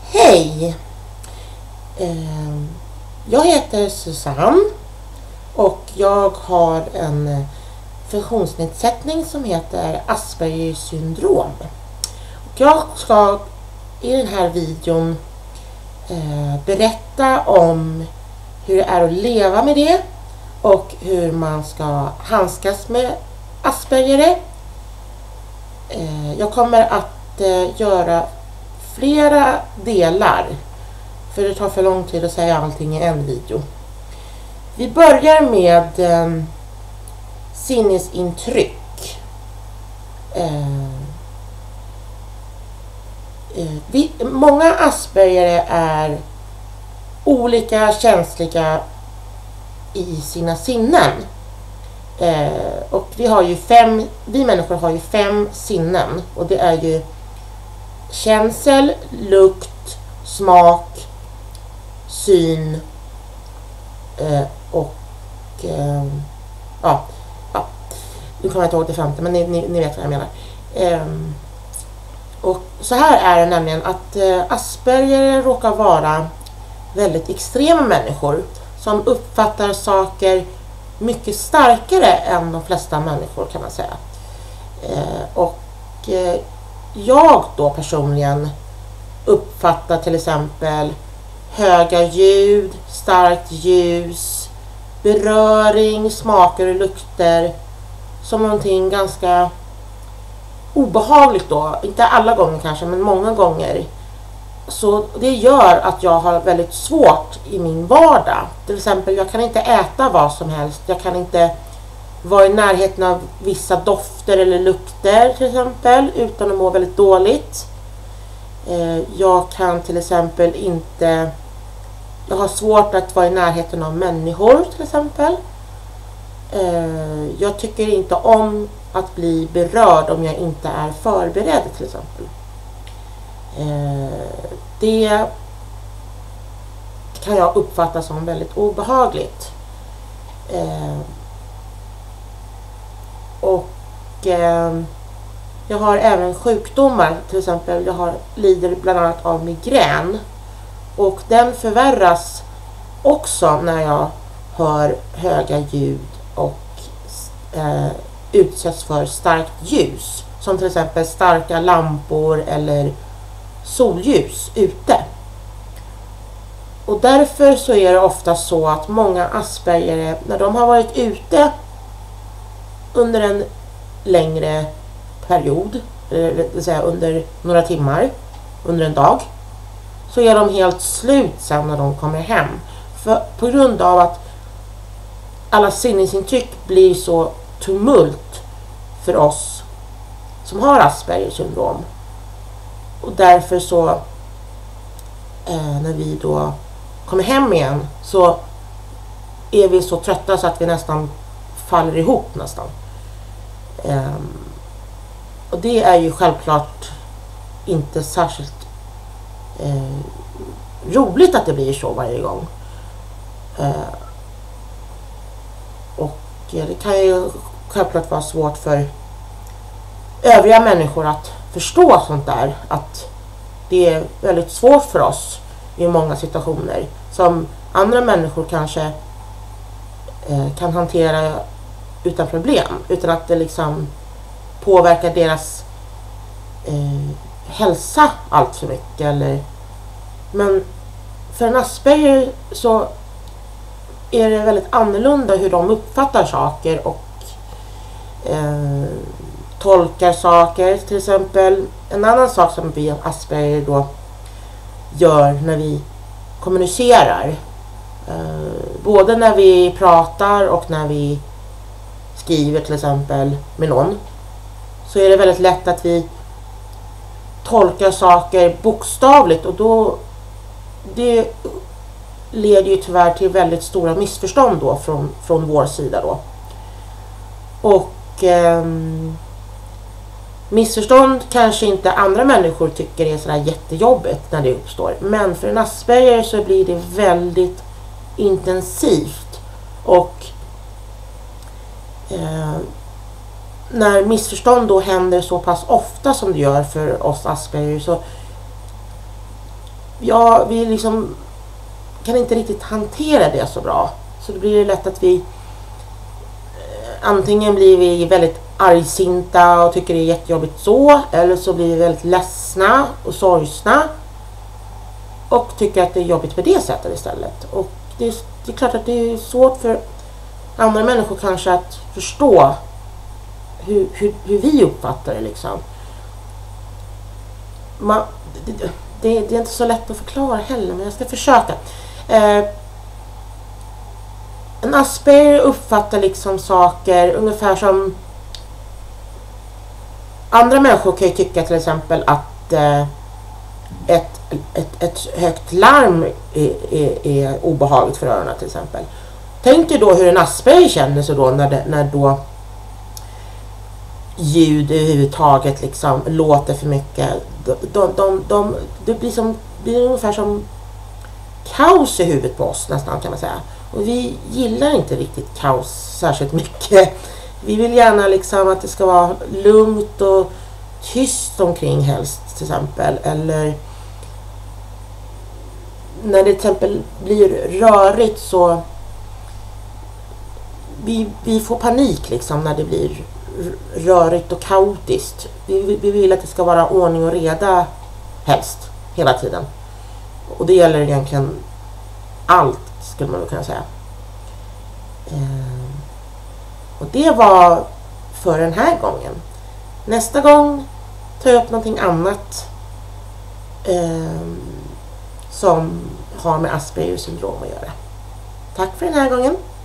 Hej! Jag heter Susanne och jag har en funktionsnedsättning som heter Aspergers syndrom. Och jag ska i den här videon berätta om hur det är att leva med det och hur man ska handskas med Asperger. Jag kommer att göra flera delar, för det tar för lång tid att säga allting i en video. Vi börjar med sinnesintryck. Många Asperger är olika känsliga i sina sinnen. Och vi människor har ju 5 sinnen, och det är ju känsel, lukt, smak, syn och nu kommer jag inte ihåg det 5:e, men ni vet vad jag menar. Och så här är det nämligen att Asperger råkar vara väldigt extrema människor som uppfattar saker mycket starkare än de flesta människor, kan man säga. Jag då personligen uppfattar till exempel höga ljud, starkt ljus, beröring, smaker och lukter som någonting ganska obehagligt då. Inte alla gånger kanske, men många gånger. Så det gör att jag har väldigt svårt i min vardag. Till exempel, jag kan inte äta vad som helst. Jag kan inte vara i närheten av vissa dofter eller lukter till exempel utan att må väldigt dåligt. Jag kan till exempel inte... Jag har svårt att vara i närheten av människor till exempel. Jag tycker inte om att bli berörd om jag inte är förberedd till exempel. Det kan jag uppfatta som väldigt obehagligt. Jag har även sjukdomar, till exempel jag lider bland annat av migrän, och den förvärras också när jag hör höga ljud och utsätts för starkt ljus, som till exempel starka lampor eller solljus ute. Och därför så är det ofta så att många Asperger, när de har varit ute under en längre period, eller det vill säga under några timmar, under en dag, så är de helt slut sen när de kommer hem. För på grund av att alla sinnesintryck blir så tumult för oss som har Aspergers syndrom. Och därför så när vi då kommer hem igen så är vi så trötta så att vi nästan faller ihop nästan. Och det är ju självklart inte särskilt roligt att det blir så varje gång. Och det kan ju självklart vara svårt för övriga människor att förstå sånt där. Att det är väldigt svårt för oss i många situationer som andra människor kanske kan hantera utan problem, utan att det liksom påverkar deras hälsa allt för mycket. Men för en Asperger så är det väldigt annorlunda hur de uppfattar saker och tolkar saker. Till exempel en annan sak som vi Asperger då gör när vi kommunicerar, både när vi pratar och när vi skriver till exempel med någon, så är det väldigt lätt att vi tolkar saker bokstavligt, och då det leder ju tyvärr till väldigt stora missförstånd då från vår sida då. Och missförstånd kanske inte andra människor tycker är sådär jättejobbigt när det uppstår, men för en Asperger så blir det väldigt intensivt. Och när missförstånd då händer så pass ofta som det gör för oss Asperger, så ja, vi liksom kan inte riktigt hantera det så bra. Så det blir lätt att vi antingen blir vi väldigt argsinta och tycker det är jättejobbigt så, eller så blir vi väldigt ledsna och sorgsna och tycker att det är jobbigt på det sättet istället. Och det är klart att det är svårt för andra människor kanske att förstå hur vi uppfattar det liksom. Det är inte så lätt att förklara heller, men jag ska försöka. En Asperger uppfattar liksom saker ungefär som andra människor kan ju tycka till exempel att ett högt larm är obehagligt för öronen till exempel. Tänk dig då hur en Asperger känner sig då när då ljud överhuvudtaget liksom låter för mycket. Det blir ungefär som kaos i huvudet på oss nästan, kan man säga. Och vi gillar inte riktigt kaos särskilt mycket. Vi vill gärna liksom att det ska vara lugnt och tyst omkring helst till exempel. Eller när det till exempel blir rörigt så vi får panik liksom när det blir rörigt och kaotiskt. Vi vill att det ska vara ordning och reda helst hela tiden. Och det gäller egentligen allt, skulle man kunna säga. Och det var för den här gången. Nästa gång tar jag upp någonting annat som har med Asperger syndrom att göra. Tack för den här gången.